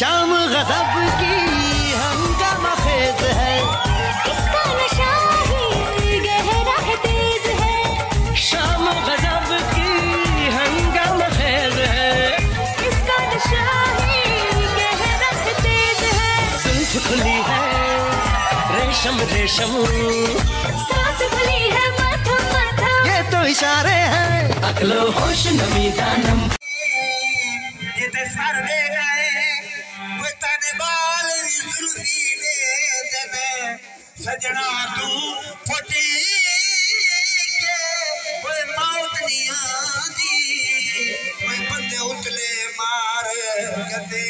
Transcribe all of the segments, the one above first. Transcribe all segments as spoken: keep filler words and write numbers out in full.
शाम गजब की हंगामा खेज है, इसका नशा ही गहरा है तेज है। शाम गजब की हंगामा खेज है, इसका नशा ही गहरा है तेज है। जुल्फ खुली है रेशम रेशम, सांस खुली है मध्यम मध्यम, ये तो इशारे हैं अकलो होश नमी दानम। जिते सर दे गए वो तने बाल जुल्फी दे देने, सजना तू फटी के वो मौत नहीं आती, वो बंदे उतले मार कते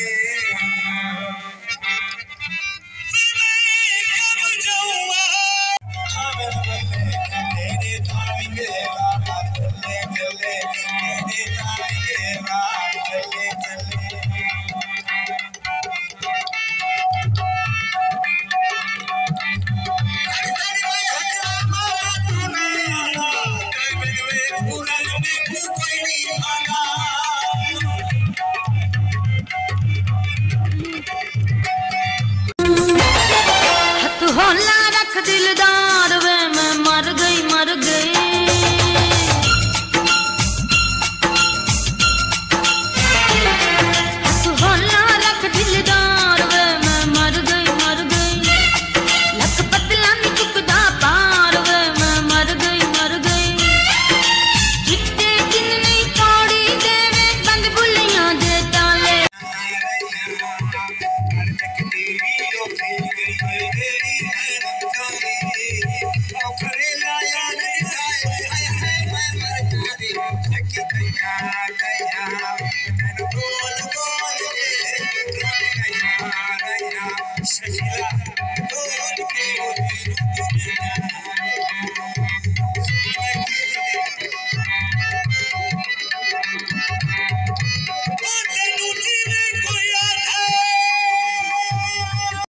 होला रख दिलदार वे मैं मर गई मर गई। होला रख दिलदार वे मैं मर गई मर गई। लख पतला नी चुकदा पार वे मैं मर गई मर गई। चिट्टे दिन नहीं तोड़ी देवे बंद बुलियां दे ताले। Yeah.